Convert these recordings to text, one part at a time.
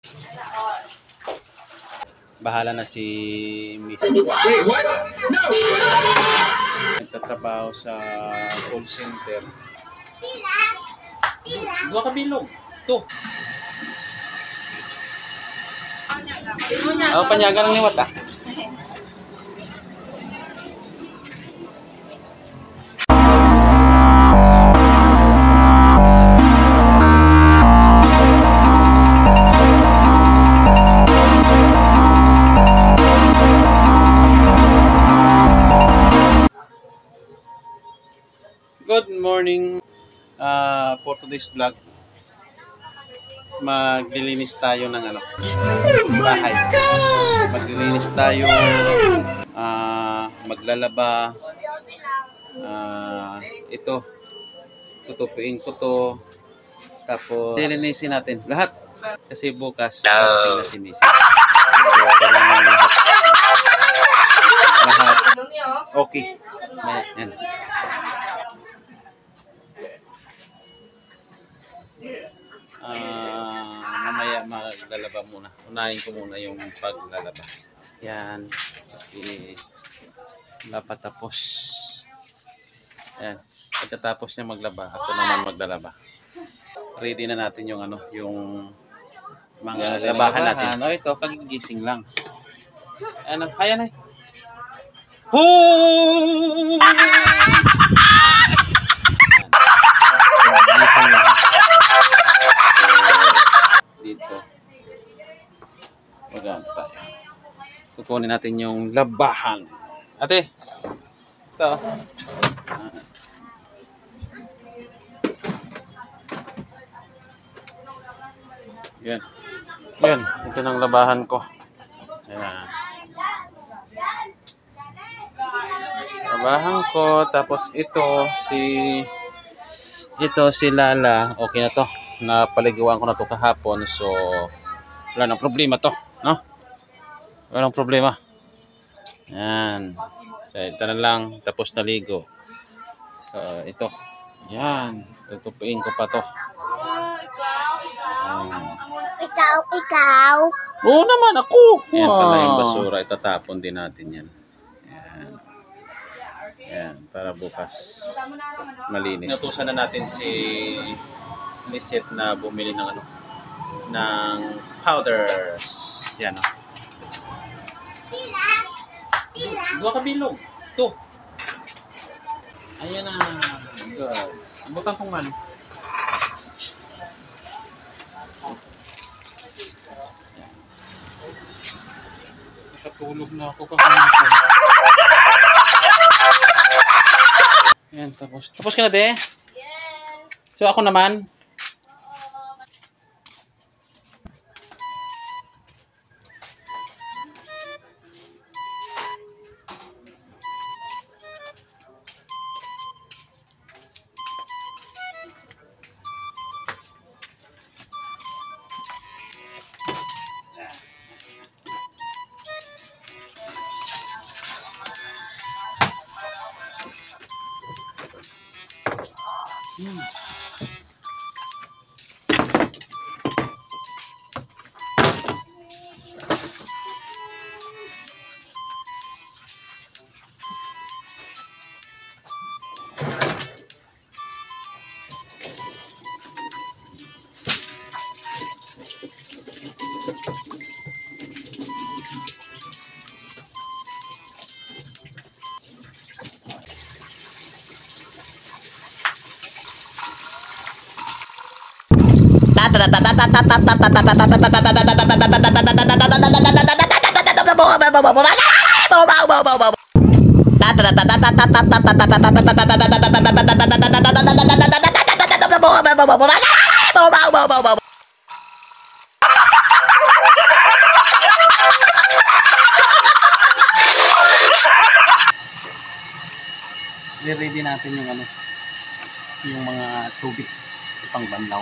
Bahala na si Miss. Nagtatrabaho sa call center. Dua ka bilog. Ito. Ako panyaga ng liwat ah. Good morning. For today's vlog, maglilinis tayo ng bahay. Maglilinis tayo, maglalaba. Ito, tutupiin ko to. Tapos, lilinisin natin lahat. Kasi bukas, na si Missy. So, lahat. Okay. Yan. Mamaya maglalaba muna. Unahin ko muna yung paglalaba. Yan. Tapos. Yan. Pagkatapos niya maglaba, ako naman maglalaba. Ready na natin yung yung mga labahan natin. Ito, kagigising lang. Ayan ay. Hoo! Kagigising lang. Dito. Maganda. Kukunin natin yung labahan. Ate. Ito. Yan. Yan. Ito ng labahan ko. Yan. Labahan ko. Tapos ito si Lala. Okay na to. Napaliguan ko na to kahapon. So, wala nang problema to. No? Wala nang problema. Yan. So, ito na lang. Tapos naligo. So, ito. Yan. Tutupuin ko pa to. Ikaw. Oo naman, ako. Yan pala yung basura. Itatapon din natin yan. Yan. Yan. Para bukas malinis. Natusan na natin si Lisette na bumili ng ng powders. Yan o. Dua ka bilog. Ito. Ayan na. Good. Butang kong man. Nakatulog na ako kakalimutan. Yan, tapos. Tapos ka na, de? Yes. So, ako naman. I-ready natin yung mga tubig pang banlaw.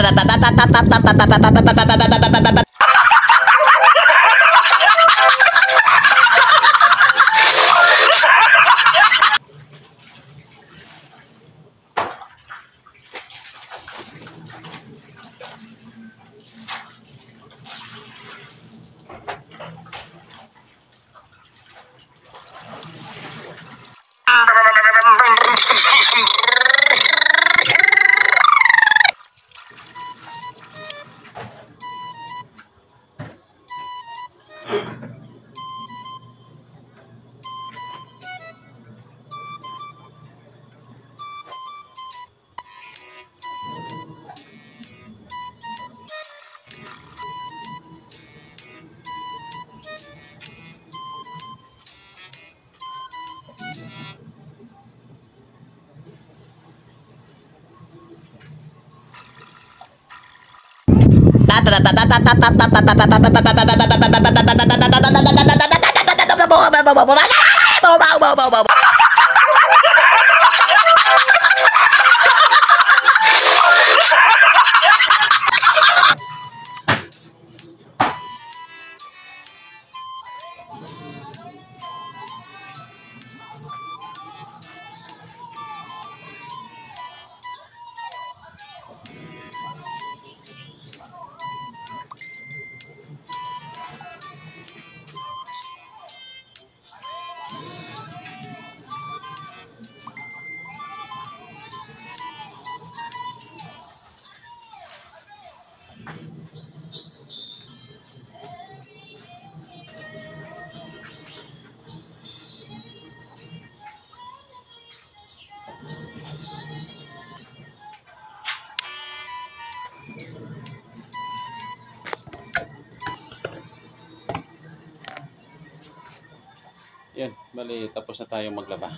Yan, bali tapos na tayo maglaba.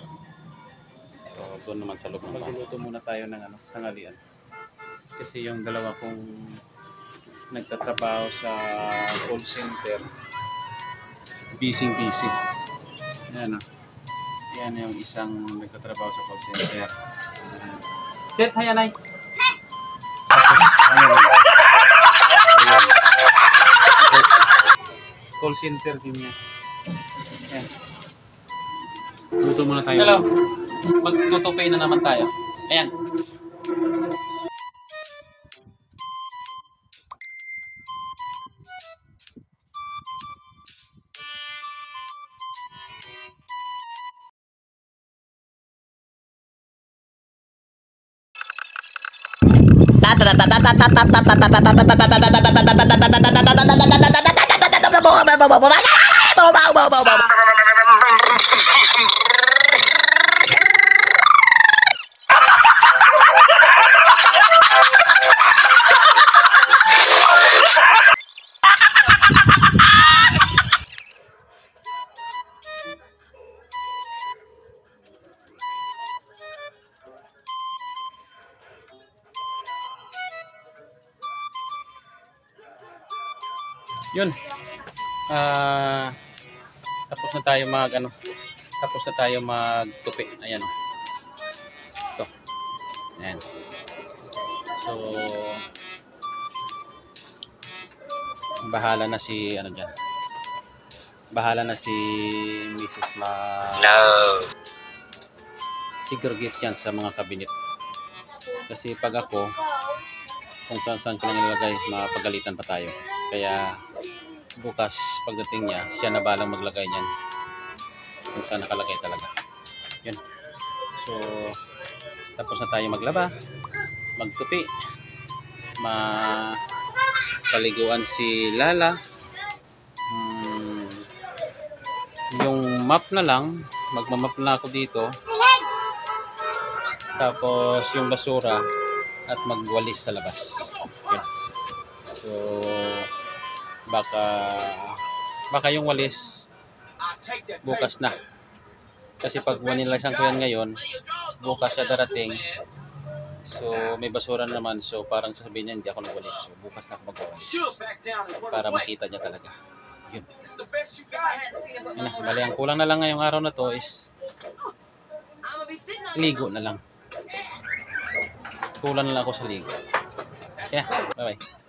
So, doon naman sa loob ng bahay. Magluluto muna tayo ng tanghalian. Kasi yung dalawa kong nagtatrabaho sa call center, busy. Yan o. Yan yung isang nagtatrabaho sa call center. Set, hayanay. Ayan. Call center din yan. Yan. Luto muna tayo. Hello. Magtutupay na naman tayo. Ayan. Yun. Tapos na tayo tapos na tayo magtupi. Ayan o. Ito. Ayan. So, bahala na si dyan. Bahala na si Mrs. Siguro git yan sa mga kabinet. Kasi pag ako, kung saan ko lang nilagay, mapagalitan pa tayo. Kaya bukas pagdating niya, siya na balang maglagay niyan kung saan nakalagay talaga. Yun. So, tapos na tayo maglaba, magtupi, paliguan si Lala. Yung map na lang, magmamap na ako dito. Tapos yung basura at magwalis sa labas. Yun. So, baka yung walis bukas na. Kasi pag wanilisan ko yan ngayon, bukas siya darating. So, may basura naman. So, parang sasabihin niya, hindi ako nagwalis. So, bukas na ako magwalis. Para makita niya talaga. Yun. Bali, ang kulang na lang ngayong araw na to is ligo na lang. Kulang na lang ako sa ligo. Yeah, bye-bye.